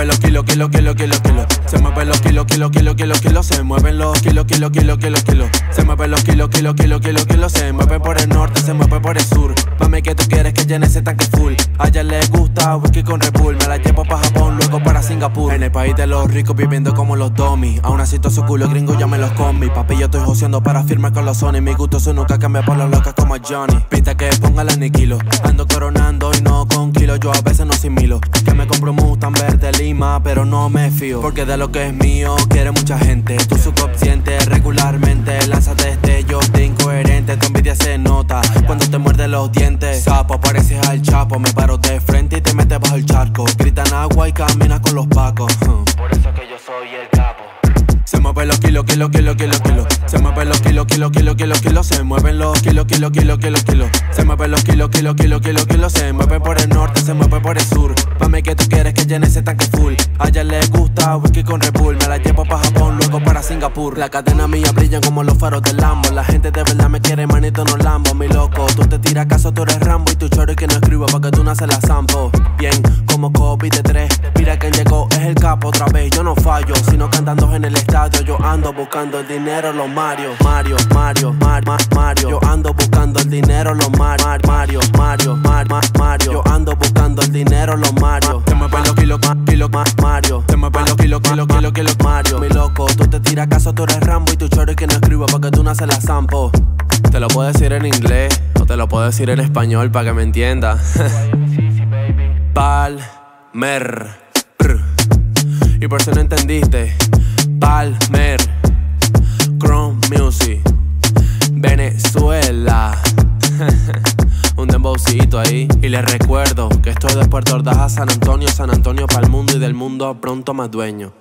mueven los kilos, kilos, kilos, kilos, kilos. Se mueven los kilos, kilos, kilos, kilos, kilos. Se mueven los kilos, kilos, kilos, kilos, kilos. Se mueven los kilos, kilos, kilos, kilos, kilos. Se mueve por el norte, se mueve por el sur. Mami, que tú quieres que llene ese tanque full. A ella le gusta whisky con Red Bull. Me la llevo pa' Japón, luego para Singapur. En el país de los ricos viviendo como los dummies. Aún así todos esos culos gringos ya me los comí. Papi, yo estoy joseando para firmar con los Sony. Mi gusto eso nunca cambia por los locas como Johnny. Pista que ponga la aniquilo. Ando coronando y no con kilos. Yo a veces no asimilo. Que me compro un Mustang verde Lima, pero no me fío. Porque de lo que es mío quiere mucha gente. Tú subconsciente regularmente. Lánzate destellos de incoherente. Tu envidia se nota cuando te muerde los dientes. Sapo, pareces al Chapo. Me paro de frente y te metes bajo el charco. Gritan agua y caminas con los pacos. Por eso que yo soy el capo. Se mueven los kilos, kilos, kilos, kilos, kilos. Se mueven los kilos, kilos, kilos, kilos, kilos. Se mueven los kilos, kilos, kilos, kilos, kilos. Se mueven los kilos, kilos, kilos, kilos, kilos. Se mueve por el norte, se mueve por el sur. Mami, que tú quieres que llene ese tanque full. A ella le gusta whisky con Red Bull. Me la llevo pa' Japón, luego para Singapur. La cadena mía brillan como los faros del Lambo. La gente de verdad me quiere, manito, no lambo. Mi loco, tú te tiras caso, tú eres Rambo. Y tu choro y que no escribo pa' que tú no se la zampo. Bien, como COVID de 3. Mira que llegó, es el capo otra vez. Yo no fallo, sino cantando en el estadio. Yo ando buscando el dinero, los Mario. Mario, Mario, Mario. Yo ando buscando el dinero, los Mario. Mario, Mario, Mario. Yo ando buscando el dinero, los Mario. Se mueven los kilos, kilos, Mario. Se mueven los kilos, kilos, kilos, kilos, Mario. Mi loco, tú te tiras caso, tú eres Rambo. Y tu choro y que no escribo pa' que tú no se la zampo. Te lo puedo decir en inglés o te lo puedo decir en español pa' que me entiendas. Palmer. Y por si no entendiste, Palmer, Chrome Music, Venezuela. Un dembowcito ahí. Y les recuerdo que estoy de Puerto Ordaz a San Antonio pa'l mundo y del mundo pronto más dueño.